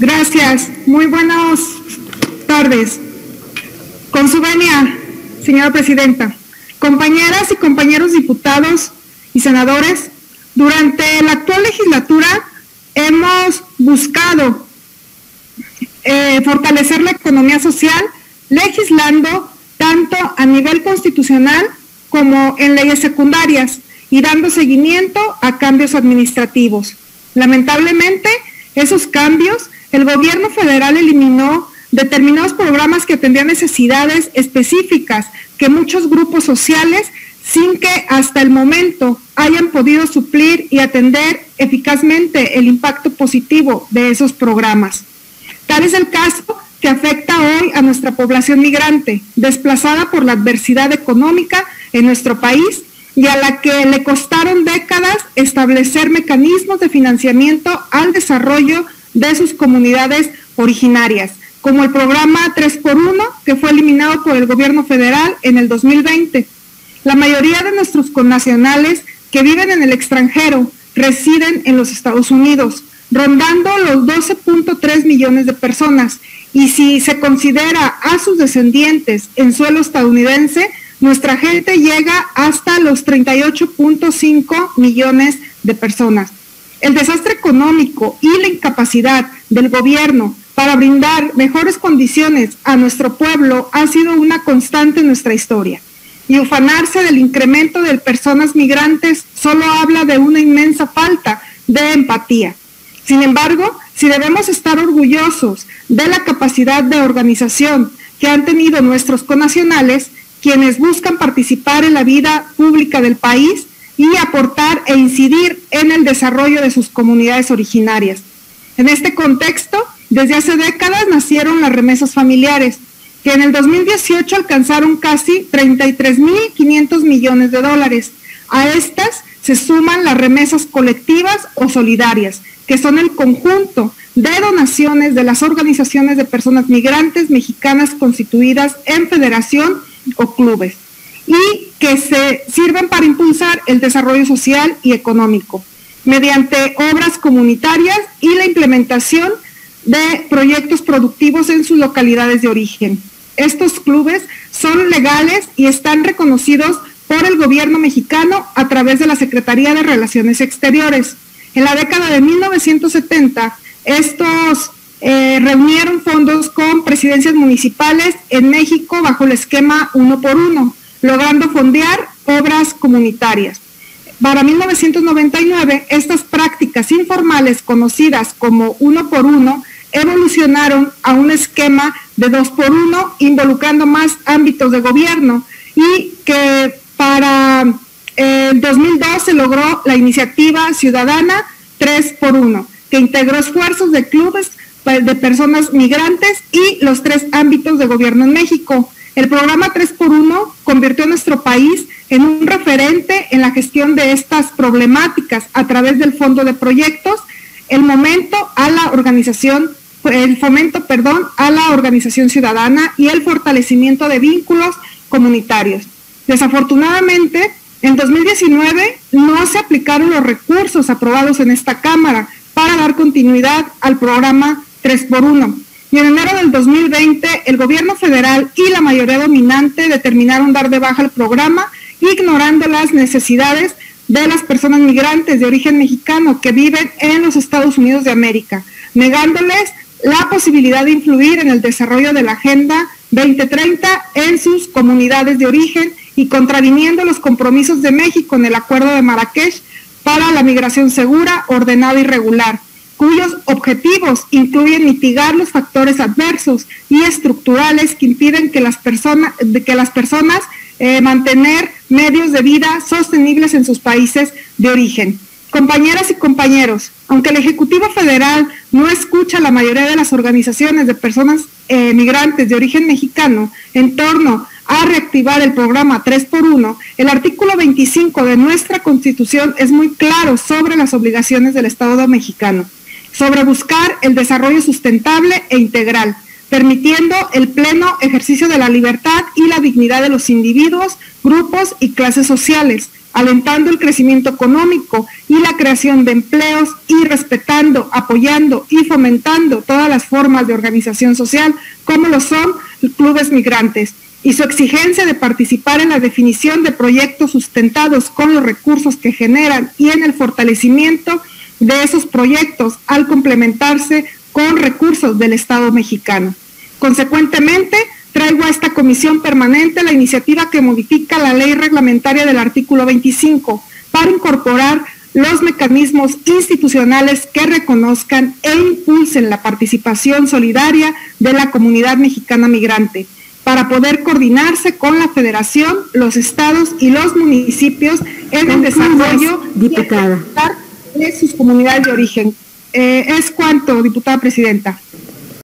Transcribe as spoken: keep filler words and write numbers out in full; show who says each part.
Speaker 1: Gracias. Muy buenas tardes. Con su venia, señora presidenta, compañeras y compañeros diputados y senadores, durante la actual legislatura hemos buscado eh, fortalecer la economía social, legislando tanto a nivel constitucional como en leyes secundarias y dando seguimiento a cambios administrativos. Lamentablemente, esos cambios, el gobierno federal eliminó determinados programas que atendían necesidades específicas que muchos grupos sociales, sin que hasta el momento hayan podido suplir y atender eficazmente el impacto positivo de esos programas. Tal es el caso que afecta hoy a nuestra población migrante, desplazada por la adversidad económica en nuestro país y a la que le costaron décadas establecer mecanismos de financiamiento al desarrollo de sus comunidades originarias, como el programa tres por uno, que fue eliminado por el gobierno federal en el dos mil veinte. La mayoría de nuestros connacionales que viven en el extranjero residen en los Estados Unidos, rondando los doce punto tres millones de personas, y si se considera a sus descendientes en suelo estadounidense, nuestra gente llega hasta los treinta y ocho punto cinco millones de personas. El desastre económico y la incapacidad del gobierno para brindar mejores condiciones a nuestro pueblo ha sido una constante en nuestra historia. Y ufanarse del incremento de personas migrantes solo habla de una inmensa falta de empatía. Sin embargo, si debemos estar orgullosos de la capacidad de organización que han tenido nuestros connacionales, quienes buscan participar en la vida pública del país y aportar e incidir en el desarrollo de sus comunidades originarias. En este contexto, desde hace décadas nacieron las remesas familiares, que en el dos mil dieciocho alcanzaron casi treinta y tres mil quinientos millones de dólares. A estas se suman las remesas colectivas o solidarias, que son el conjunto de donaciones de las organizaciones de personas migrantes mexicanas constituidas en federación o clubes, y que se sirven para impulsar el desarrollo social y económico, mediante obras comunitarias y la implementación de proyectos productivos en sus localidades de origen. Estos clubes son legales y están reconocidos por el gobierno mexicano a través de la Secretaría de Relaciones Exteriores. En la década de mil novecientos setenta, estos eh, reunieron fondos con presidencias municipales en México bajo el esquema uno por uno, logrando fondear obras comunitarias. Para mil novecientos noventa y nueve, estas prácticas informales conocidas como uno por uno evolucionaron a un esquema de dos por uno, involucrando más ámbitos de gobierno, y que para eh, el dos mil dos se logró la iniciativa ciudadana tres por uno, que integró esfuerzos de clubes de personas migrantes y los tres ámbitos de gobierno en México. El programa tres por uno convirtió a nuestro país en un referente en la gestión de estas problemáticas a través del Fondo de Proyectos, el momento a la organización, el fomento, perdón, a la organización ciudadana y el fortalecimiento de vínculos comunitarios. Desafortunadamente, en dos mil diecinueve no se aplicaron los recursos aprobados en esta Cámara para dar continuidad al programa tres por uno. Y en enero del dos mil veinte, el gobierno federal y la mayoría dominante determinaron dar de baja el programa, ignorando las necesidades de las personas migrantes de origen mexicano que viven en los Estados Unidos de América, negándoles la posibilidad de influir en el desarrollo de la Agenda veinte treinta en sus comunidades de origen y contraviniendo los compromisos de México en el Acuerdo de Marrakech para la migración segura, ordenada y regular, cuyos objetivos incluyen mitigar los factores adversos y estructurales que impiden que las personas, que las personas eh, mantener medios de vida sostenibles en sus países de origen. Compañeras y compañeros, aunque el Ejecutivo Federal no escucha a la mayoría de las organizaciones de personas eh, migrantes de origen mexicano en torno a reactivar el programa tres por uno, el artículo veinticinco de nuestra Constitución es muy claro sobre las obligaciones del Estado mexicano, sobre buscar el desarrollo sustentable e integral, permitiendo el pleno ejercicio de la libertad y la dignidad de los individuos, grupos y clases sociales, alentando el crecimiento económico y la creación de empleos y respetando, apoyando y fomentando todas las formas de organización social, como lo son clubes migrantes, y su exigencia de participar en la definición de proyectos sustentados con los recursos que generan y en el fortalecimiento de esos proyectos al complementarse con recursos del Estado mexicano. Consecuentemente, traigo a esta comisión permanente la iniciativa que modifica la ley reglamentaria del artículo veinticinco para incorporar los mecanismos institucionales que reconozcan e impulsen la participación solidaria de la comunidad mexicana migrante, para poder coordinarse con la Federación, los estados y los municipios en el desarrollo
Speaker 2: diputada.
Speaker 1: de sus comunidades de origen. Eh, es cuanto, diputada presidenta.